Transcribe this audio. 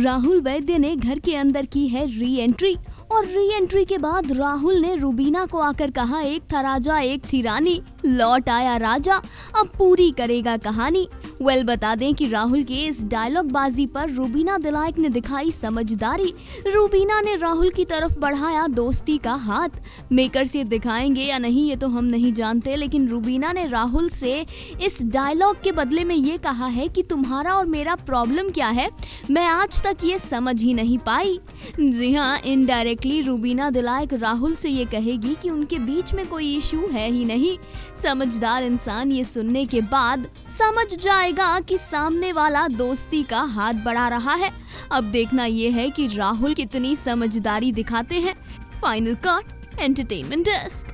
राहुल वैद्य ने घर के अंदर की है री एंट्री और री एंट्री के बाद राहुल ने रुबीना को आकर कहा, एक था राजा एक थी रानी, लौट आया राजा अब पूरी करेगा कहानी। बता दें कि राहुल के इस डायलॉग बाजी पर रुबीना दिलाइक ने दिखाई समझदारी। रुबीना ने राहुल की तरफ बढ़ाया दोस्ती का हाथ। मेकर्स ये दिखाएंगे या नहीं ये तो हम नहीं जानते, लेकिन रुबीना ने राहुल से इस डायलॉग के बदले में ये कहा है कि तुम्हारा और मेरा प्रॉब्लम क्या है, मैं आज तक ये समझ ही नहीं पाई। जी हाँ, इनडायरेक्टली रुबीना दिलाइक राहुल से ये कहेगी कि उनके बीच में कोई इशू है ही नहीं। समझदार इंसान ये सुनने के बाद समझ जाएगा कि सामने वाला दोस्ती का हाथ बढ़ा रहा है। अब देखना ये है कि राहुल कितनी समझदारी दिखाते हैं। Final cut, entertainment desk.